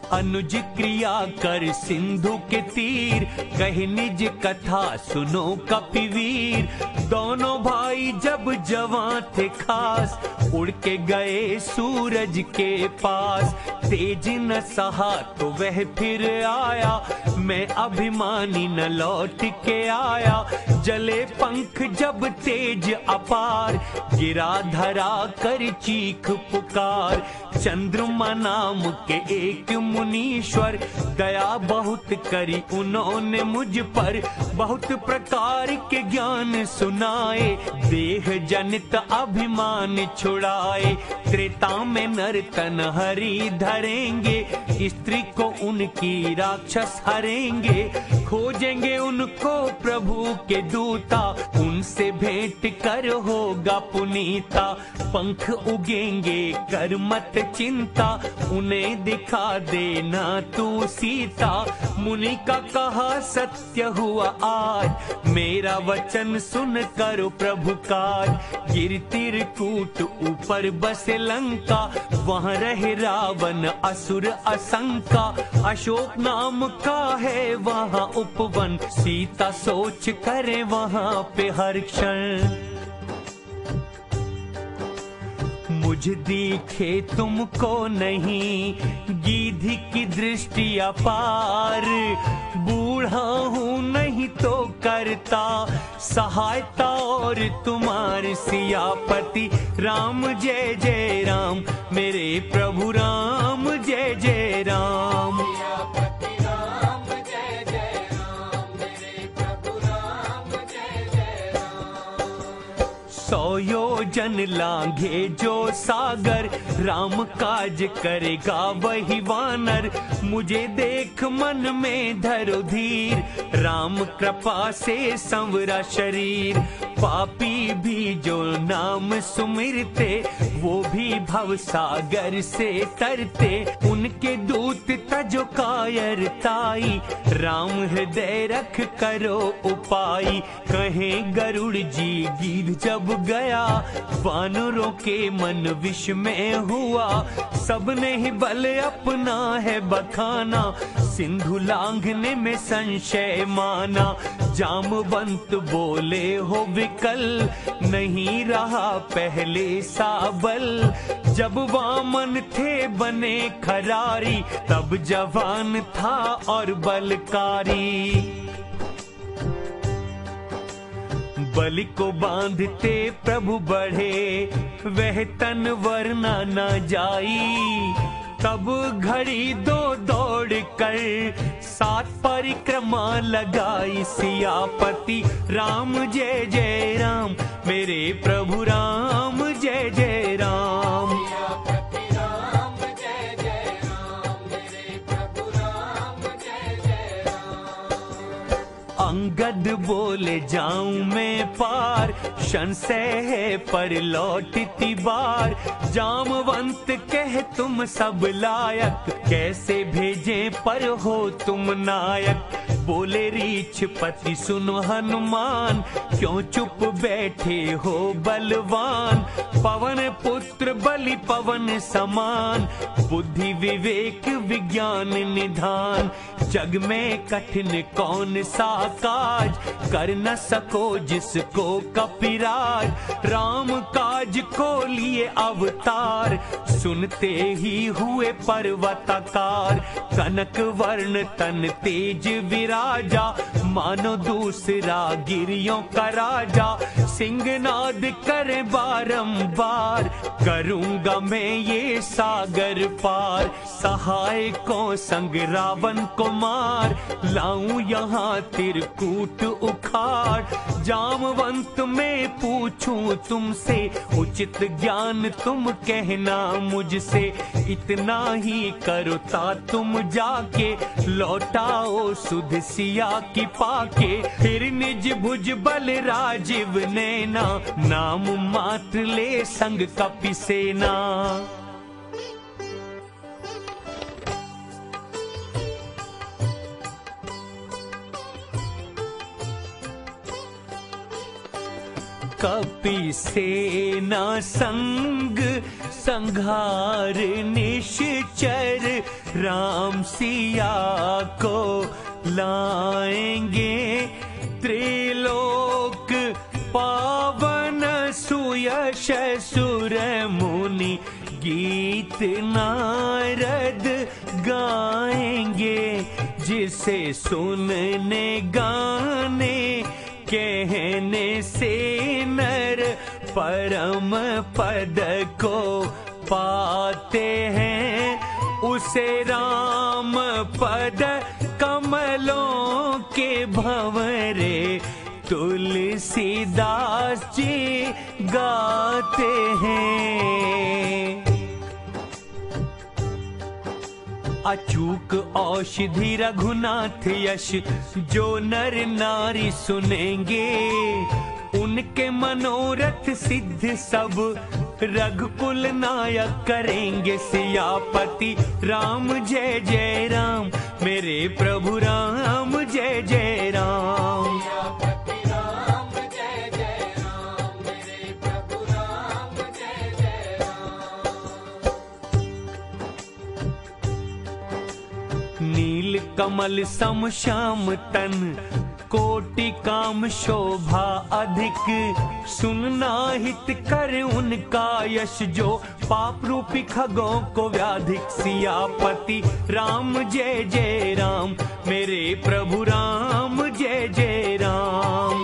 अनुज क्रिया कर सिंधु के तीर, कही निज कथा सुनो कपिवीर। दोनों भाई जब जवां थे खास, उड़ के गए सूरज के पास। तेज न सहा तो वह फिर आया, मैं अभिमानी न लौट के आया। जले पंख जब तेज अपार, गिरा धरा कर चीख पुकार। चंद्रमा नाम के एक मुनीश्वर, दया बहुत करी उन्होंने मुझ पर। बहुत प्रकार के ज्ञान सुनाए, देह जनित अभिमान छुड़ाए। त्रेता में नर तन हरि धरेंगे, स्त्री को उनकी राक्षस हरेंगे। खोजेंगे उनको प्रभु के दूता, उनसे भेंट कर होगा पुनीता। पंख उगेंगे कर मत चिंता, उन्हें दिखा देना तू सीता। मुनि का कहा सत्य हुआ आज, मेरा वचन सुन करो प्रभु काज। गिर तिरकूट ऊपर बसे लंका, वहाँ रहे रावण असुर असंका। अशोक नाम का है वहाँ उपवन, सीता सोच करे वहाँ पे हर क्षण। मुझ दिखे तुमको नहीं, गीधी की दृष्टि अपार। बूढ़ा हूँ नहीं तो करता सहायता, और तुम्हारे सियापति राम जय जय राम। मेरे प्रभु राम जय जय राम। सौ योजन लांघे जो सागर, राम काज करेगा वही वानर। मुझे देख मन में धरो धीर, राम कृपा से संवरा शरीर। पापी भी जो नाम सुमिरते, वो भी भव सागर से तरते। उनके दूत तजो कायरताई, राम हृदय रख करो उपाय। कहें गरुड़ जी गीध जब गया, वानरों के मन विष में हुआ। सबने ही बल अपना है बखाना, सिंधु लांघने में संशय माना। जामवंत बोले हो विकल, नहीं रहा पहले सा बल। जब वामन थे बने खरारी, तब जवान था और बलकारी। बलि को बांधते प्रभु बढ़े, वह तन वरना न जाई। तब घड़ी दो दौड़ कर 7 परिक्रमा लगाई। सियापति राम जय जय राम, मेरे प्रभु राम जय जय राम। अंगद बोले जाऊं मैं पार, संशय है पर लौटती बार। जामवंत कह तुम सब लायक, कैसे भेजे पर हो तुम नायक। बोले रीछपति सुनो हनुमान, क्यों चुप बैठे हो बलवान। पवन पुत्र बलि पवन समान, बुद्धि विवेक विज्ञान निधान। जग में कठिन कौन सा काज, कर न सको जिसको कपिराज। राम काज को लिए अवतार, सुनते ही हुए पर्वताकार। कनक वर्ण तन तेज विराजा, मानो दूसरा गिरियों का राजा। सिंहनाद करे बारंबार, करूंगा मैं ये सागर पार। सहाय को संग रावण को मार, लाऊं यहाँ तिरकूट उखाड़। जामवंत मैं पूछूं तुमसे, उचित ज्ञान तुम कहना मुझसे। इतना ही करो ता तुम जाके, लौटाओ सुध सिया की पाके। फिर निज भुज बल राजीव नैना, नाम मात्र ले संग कपि सेना। कपि सेना संग संघार निश्चर, राम सिया को लाएंगे। त्रिलोक पावन सुयश सुर मुनि गीत नारद गाएंगे। जिसे सुनने गाने कहने से नर परम पद को पाते हैं। उसे राम पद कमलों के भंवरे तुलसीदास जी गाते हैं। अचूक औषधि रघुनाथ यश जो नर नारी सुनेंगे। उनके मनोरथ सिद्ध सब रघुकुल नायक करेंगे। सियापति राम जय जय राम, मेरे प्रभु राम जय जय राम। सियापति राम जय जय राम, मेरे प्रभु राम जय जय राम। नील कमल सम श्याम तन, कोटि काम शोभा अधिक। सुनना हित कर उनका यश, जो पाप रूपी खगों को व्याधिक। सियापति राम जय जय राम, मेरे प्रभु राम जय जय राम।